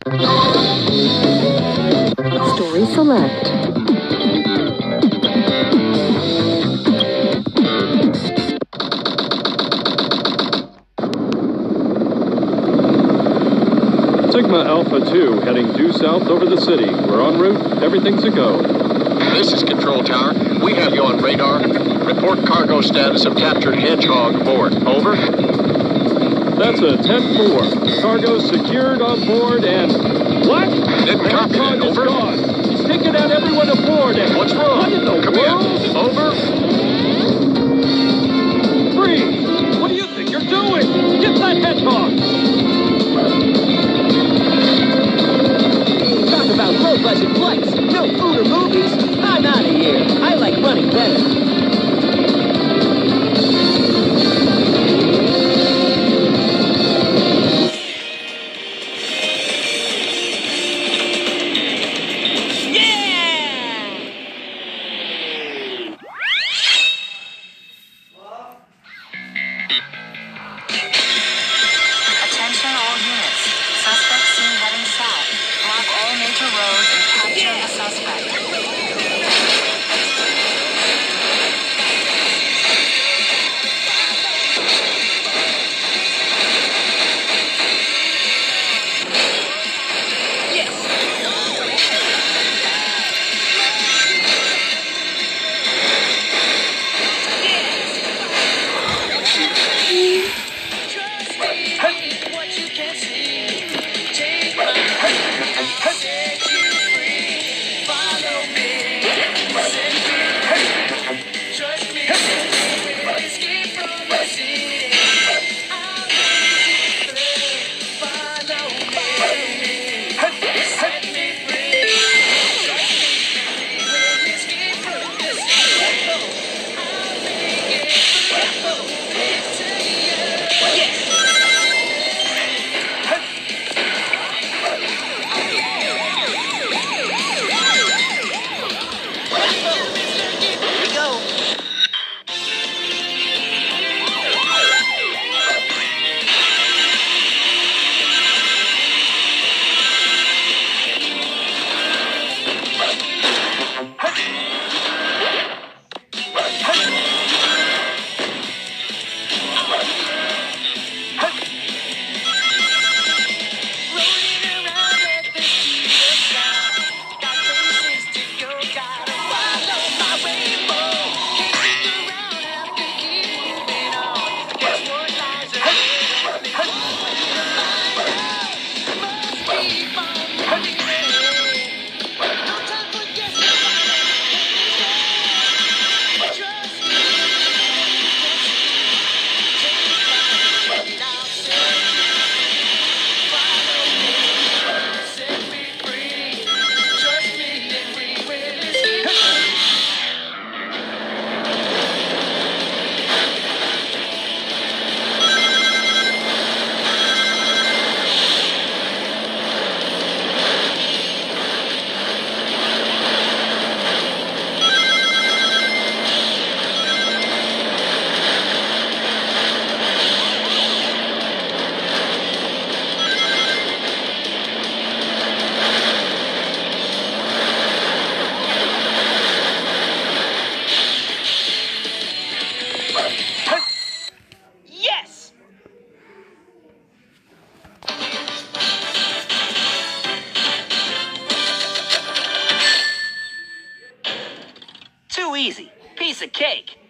Story select. Sigma Alpha 2 heading due south over the city. We're en route. Everything's a go. This is Control Tower. We have you on radar. Report cargo status of captured Hedgehog aboard. Over. That's a 10-4. Cargo secured on board and... What? Didn't copy that. Hedgehog is Over. gone. He's taken out everyone aboard and... What's wrong? What in the Come world? in. Over. Freeze! What do you think you're doing? Get that Hedgehog! Talk about low-budget flights, no food or movies. I'm out of here. I like running better. Attention all units. Suspect seen heading south. Block all major roads and capture the suspect. Yes! Too easy. Piece of cake.